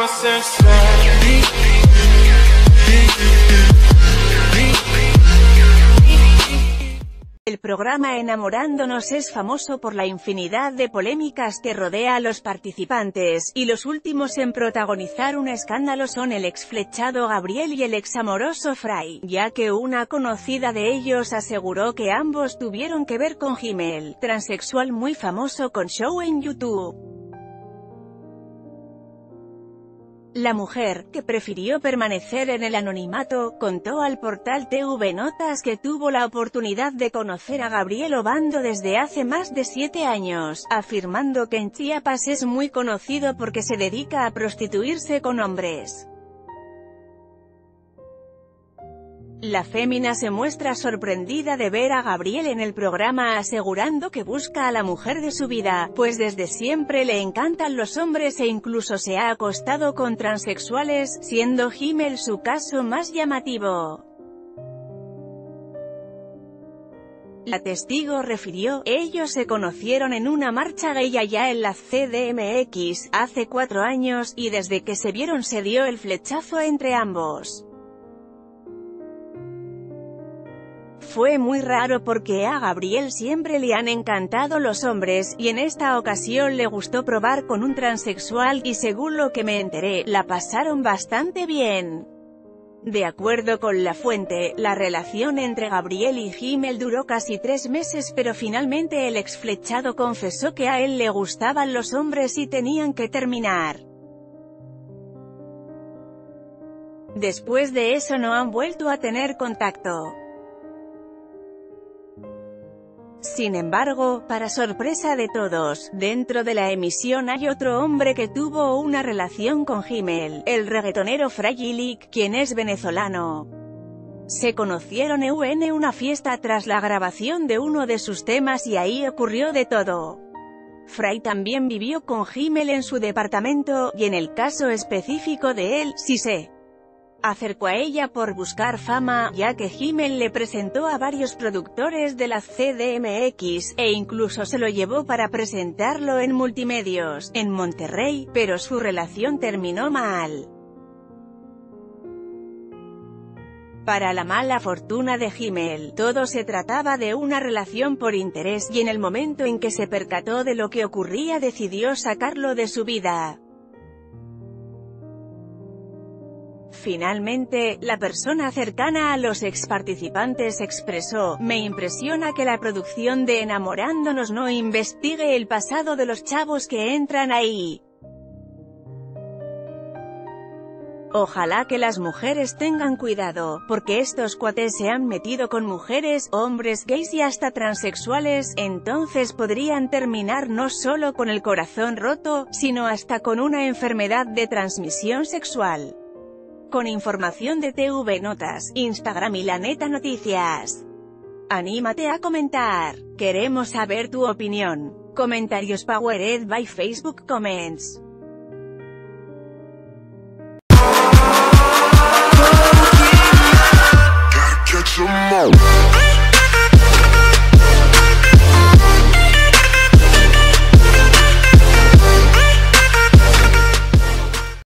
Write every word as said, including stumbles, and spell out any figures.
El programa Enamorándonos es famoso por la infinidad de polémicas que rodea a los participantes, y los últimos en protagonizar un escándalo son el exflechado Gabriel y el examoroso Fray, ya que una conocida de ellos aseguró que ambos tuvieron que ver con Himmel, transexual muy famoso con show en YouTube. La mujer, que prefirió permanecer en el anonimato, contó al portal T V Notas que tuvo la oportunidad de conocer a Gabriel Obando desde hace más de siete años, afirmando que en Chiapas es muy conocido porque se dedica a prostituirse con hombres. La fémina se muestra sorprendida de ver a Gabriel en el programa, asegurando que busca a la mujer de su vida, pues desde siempre le encantan los hombres e incluso se ha acostado con transexuales, siendo Himmel su caso más llamativo. La testigo refirió, ellos se conocieron en una marcha gay allá en la C D M X, hace cuatro años, y desde que se vieron se dio el flechazo entre ambos. Fue muy raro porque a Gabriel siempre le han encantado los hombres, y en esta ocasión le gustó probar con un transexual, y según lo que me enteré, la pasaron bastante bien. De acuerdo con la fuente, la relación entre Gabriel y Himmel duró casi tres meses pero finalmente el exflechado confesó que a él le gustaban los hombres y tenían que terminar. Después de eso no han vuelto a tener contacto. Sin embargo, para sorpresa de todos, dentro de la emisión hay otro hombre que tuvo una relación con Himmel, el reggaetonero Fray Illik, quien es venezolano. Se conocieron en una fiesta tras la grabación de uno de sus temas y ahí ocurrió de todo. Fray también vivió con Himmel en su departamento, y en el caso específico de él, sí se acercó a ella por buscar fama, ya que Himmel le presentó a varios productores de la C D M X, e incluso se lo llevó para presentarlo en Multimedios, en Monterrey, pero su relación terminó mal. Para la mala fortuna de Himmel, todo se trataba de una relación por interés, y en el momento en que se percató de lo que ocurría decidió sacarlo de su vida. Finalmente, la persona cercana a los exparticipantes expresó, me impresiona que la producción de Enamorándonos no investigue el pasado de los chavos que entran ahí. Ojalá que las mujeres tengan cuidado, porque estos cuates se han metido con mujeres, hombres gays y hasta transexuales, entonces podrían terminar no solo con el corazón roto, sino hasta con una enfermedad de transmisión sexual. Con información de T V Notas, Instagram y La Neta Noticias. Anímate a comentar. Queremos saber tu opinión. Comentarios powered by Facebook Comments.